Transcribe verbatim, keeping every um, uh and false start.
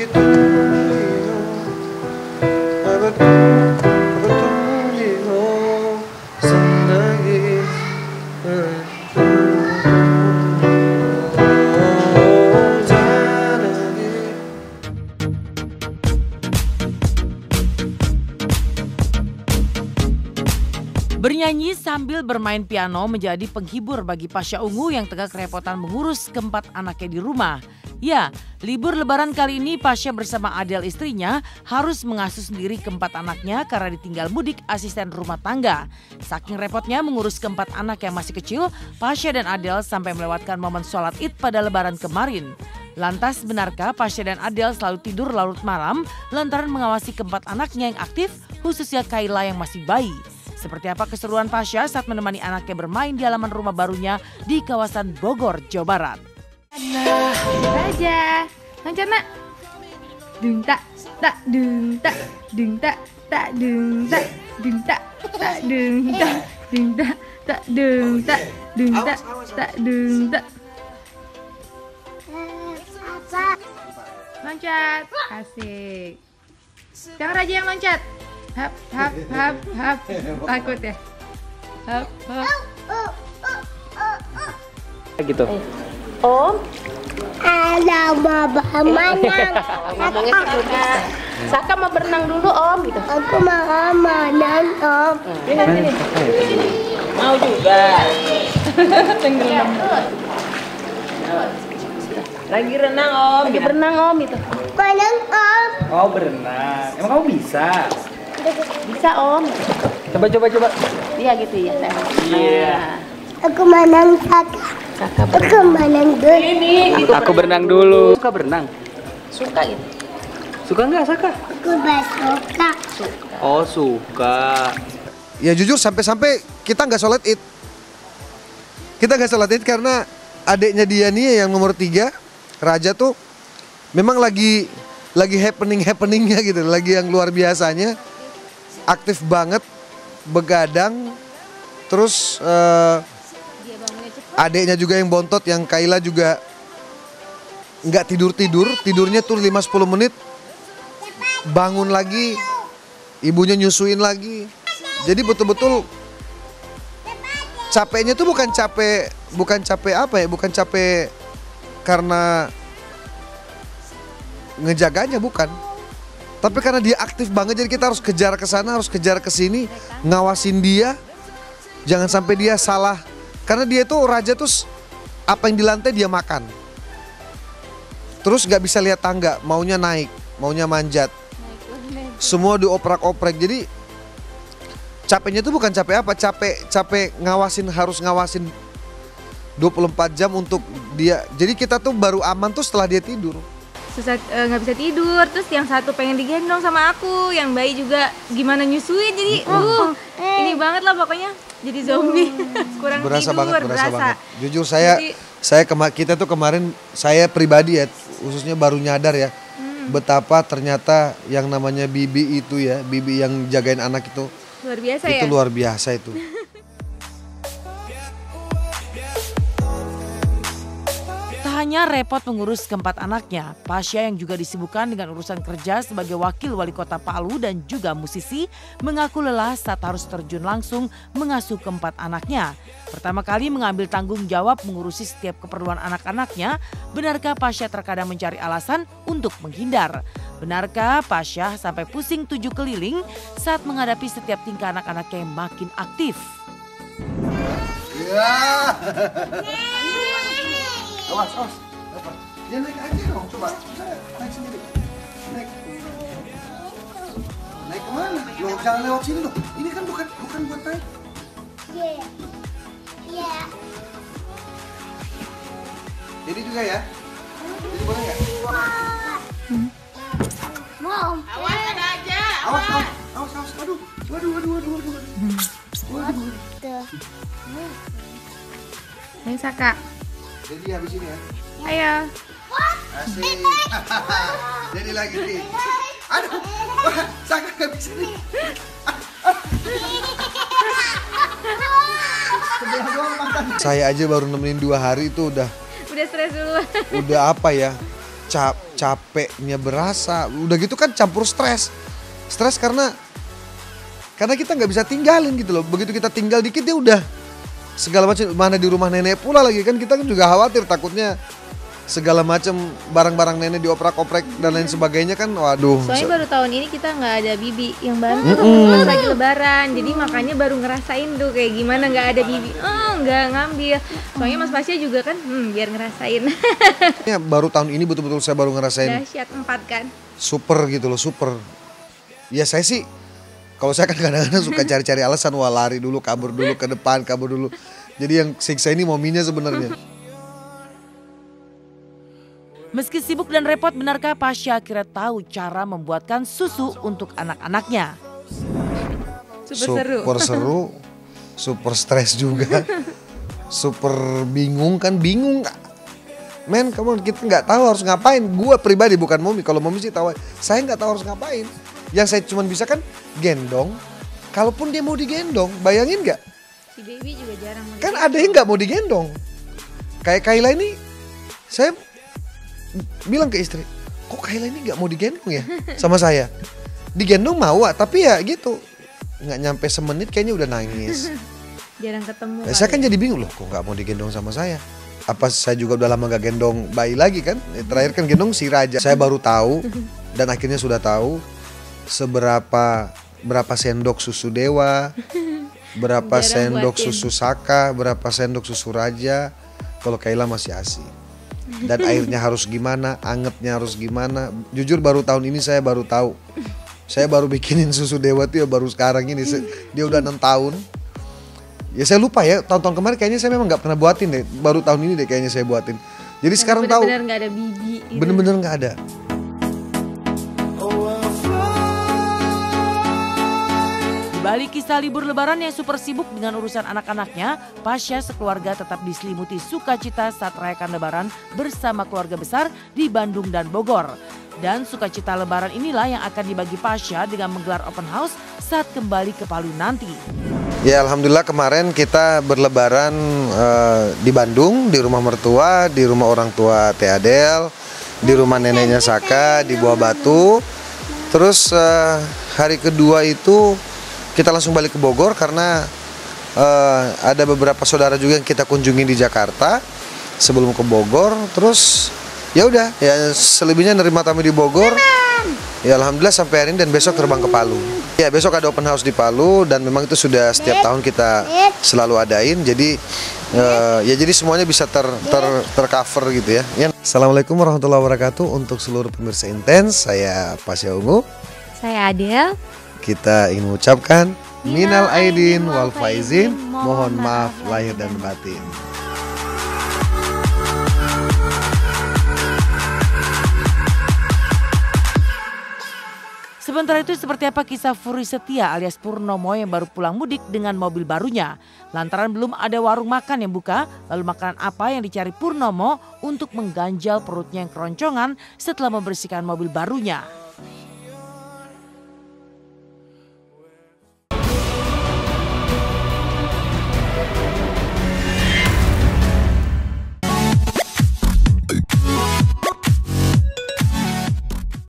Bernyanyi sambil bermain piano menjadi penghibur bagi Pasha Ungu yang tengah kerepotan mengurus keempat anaknya di rumah. Ya, libur lebaran kali ini Pasha bersama Adele istrinya harus mengasuh sendiri keempat anaknya karena ditinggal mudik asisten rumah tangga. Saking repotnya mengurus keempat anak yang masih kecil, Pasha dan Adele sampai melewatkan momen sholat Id pada lebaran kemarin. Lantas benarkah Pasha dan Adele selalu tidur larut malam lantaran mengawasi keempat anaknya yang aktif, khususnya Kayla yang masih bayi? Seperti apa keseruan Pasha saat menemani anaknya bermain di halaman rumah barunya di kawasan Bogor, Jawa Barat. Nah, aja. Lancar nak. Dung tak, tak dung tak, dung tak, tak dung tak, dung tak, tak dung tak, dung tak, tak dung tak, dung tak, tak dung tak. Loncat, asik. Sekarang Raja yang loncat. Hap, hap, hap, hap. Takut ya? Hap, hap. Gitu. Om, ada baba mana? Ngomongnya sebelumnya. Saka mau berenang dulu Om gitu. Aku mau mainan Om. Sini, sini. Mau juga. Tenggelam. Lagi renang Om. Lagi berenang Om gitu. Berenang Om. Oh berenang. Emang kamu bisa? Bisa Om. Coba coba coba. Iya gitu ya. Iya. Aku menang Saka. Saka Aku menang dulu. Ini. Aku, aku berenang dulu. Suka berenang? Suka gitu. Suka nggak Saka? Aku gak suka. Oh suka. Ya jujur sampai-sampai kita nggak sholat Id. Kita nggak sholat Id karena adiknya dia nih yang nomor tiga, Raja tuh memang lagi lagi happening happeningnya gitu, lagi yang luar biasanya, aktif banget, begadang, terus uh, adiknya juga yang bontot, yang Kayla juga nggak tidur tidur, tidurnya tuh lima sampai sepuluh menit, bangun lagi, ibunya nyusuin lagi, jadi betul-betul capeknya tuh bukan capek, bukan capek apa ya, bukan capek karena ngejaganya, bukan. Tapi karena dia aktif banget, jadi kita harus kejar ke sana, harus kejar ke sini, ngawasin dia, jangan sampai dia salah. Karena dia tuh Raja tuh apa yang di lantai dia makan. Terus nggak bisa lihat tangga, maunya naik, maunya manjat. Semua dioprak-oprek, jadi capeknya tuh bukan capek apa, capek capek ngawasin, harus ngawasin dua puluh empat jam untuk dia. Jadi kita tuh baru aman tuh setelah dia tidur. Susah, nggak uh, bisa tidur, terus yang satu pengen digendong sama aku, yang bayi juga gimana nyusuin, jadi uh, ini banget lah pokoknya, jadi zombie, kurang berasa tidur, banget, berasa, berasa banget. Jujur saya, jadi, saya kema kita tuh kemarin, saya pribadi ya, khususnya baru nyadar ya, hmm. betapa ternyata yang namanya bibi itu ya, bibi yang jagain anak itu, luar biasa itu ya? luar biasa itu. Hanya repot mengurus keempat anaknya, Pasha yang juga disibukkan dengan urusan kerja sebagai wakil wali kota Palu dan juga musisi mengaku lelah saat harus terjun langsung mengasuh keempat anaknya. Pertama kali mengambil tanggung jawab mengurusi setiap keperluan anak-anaknya, benarkah Pasha terkadang mencari alasan untuk menghindar? Benarkah Pasha sampai pusing tujuh keliling saat menghadapi setiap tingkah anak-anaknya yang makin aktif? Ya. Awas, awas. Dia naik aja dong, coba. Naik sendiri. Naik. Naik kemana? Loh, jangan lewat sini dong. Ini kan bukan bukan buat naik. Iya. Iya. Jadi juga ya? Jadi boleh nggak? Mau. Awas ada aja, awas. Awas, awas, awas. Aduh, waduh, waduh, waduh, waduh. Waduh. Ayo Saka. Jadi habis ini ya? Ayo. Asik. Jadi lagi nih. Aduh, wah, Saka nggak bisa nih. Saya aja baru nemenin dua hari itu udah. Udah stres dulu. Udah apa ya? cap capeknya berasa. Udah gitu kan campur stres. Stres karena karena kita nggak bisa tinggalin gitu loh. Begitu kita tinggal dikit dia udah segala macam, mana di rumah nenek pula lagi kan, kita kan juga khawatir takutnya segala macam barang-barang nenek dioprak-oprek dan lain sebagainya kan, waduh. Soalnya baru tahun ini kita nggak ada bibi yang bantu Mm-mm. pas lagi lebaran, jadi makanya baru ngerasain tuh kayak gimana nggak ada bibi, oh nggak ngambil. Soalnya Mas Pasya juga kan, hmm, biar ngerasain. Ya, baru tahun ini betul-betul saya baru ngerasain Dahsyat empat kan. super gitu loh, super. Ya saya sih, kalau saya kan kadang-kadang suka cari-cari alasan, wah lari dulu, kabur dulu ke depan, kabur dulu. Jadi yang siksa ini mominya sebenarnya. Meski sibuk dan repot, benarkah Pasha akhirnya tahu cara membuatkan susu untuk anak-anaknya? Super seru. Super seru, super stres juga, super bingung kan, bingung. Men, kamu kita nggak tahu harus ngapain. Gua pribadi bukan momi, kalau momi sih tahu. Saya nggak tahu harus ngapain. Yang saya cuma bisa kan gendong. Kalaupun dia mau digendong, bayangin nggak? Si baby juga jarang. mau Kan digendong. ada yang nggak mau digendong. Kayak Kayla ini, saya bilang ke istri, kok Kayla ini nggak mau digendong ya sama saya? Digendong mau, tapi ya gitu, nggak nyampe semenit kayaknya udah nangis. Jarang ketemu. Nah, saya kan kali. jadi bingung loh, kok nggak mau digendong sama saya? Apa saya juga udah lama gak gendong bayi lagi kan? Terakhir kan gendong si Raja. Saya baru tahu dan akhirnya sudah tahu seberapa berapa sendok susu Dewa, berapa Jarang sendok buatin. susu Saka, berapa sendok susu Raja. Kalau Kayla masih A S I. Dan airnya harus gimana, angetnya harus gimana. Jujur baru tahun ini saya baru tahu. Saya baru bikinin susu Dewa tuh ya baru sekarang ini. Dia udah enam tahun. Ya saya lupa ya, tahun-tahun kemarin kayaknya saya memang nggak pernah buatin deh. Baru tahun ini deh kayaknya saya buatin. Jadi sekarang tahu. Bener-bener nggak ada bibi. gitu. Bener-bener nggak ada. Di balik kisah libur lebaran yang super sibuk dengan urusan anak-anaknya, Pasha sekeluarga tetap diselimuti sukacita saat merayakan lebaran bersama keluarga besar di Bandung dan Bogor. Dan sukacita lebaran inilah yang akan dibagi Pasha dengan menggelar open house saat kembali ke Palu nanti. Ya alhamdulillah kemarin kita berlebaran eh, di Bandung, di rumah mertua, di rumah orang tua Teh Adel, di rumah neneknya Saka, di Buah Batu. Terus eh, hari kedua itu kita langsung balik ke Bogor karena eh, ada beberapa saudara juga yang kita kunjungi di Jakarta sebelum ke Bogor. Terus ya udah, ya selebihnya nerima tamu di Bogor. Ya alhamdulillah sampai hari ini dan besok terbang ke Palu. Ya besok ada open house di Palu dan memang itu sudah setiap tahun kita selalu adain. Jadi eh, ya jadi semuanya bisa ter ter tercover gitu ya. Ya. Assalamualaikum warahmatullahi wabarakatuh untuk seluruh pemirsa Intens. Saya Pasya Ungu. Saya Adel. Kita ingin mengucapkan minal aidin wal faizin, mohon maaf lahir dan batin. Sementara itu seperti apa kisah Furi Setia alias Purnomo yang baru pulang mudik dengan mobil barunya? Lantaran belum ada warung makan yang buka, lalu makanan apa yang dicari Purnomo untuk mengganjal perutnya yang keroncongan setelah membersihkan mobil barunya?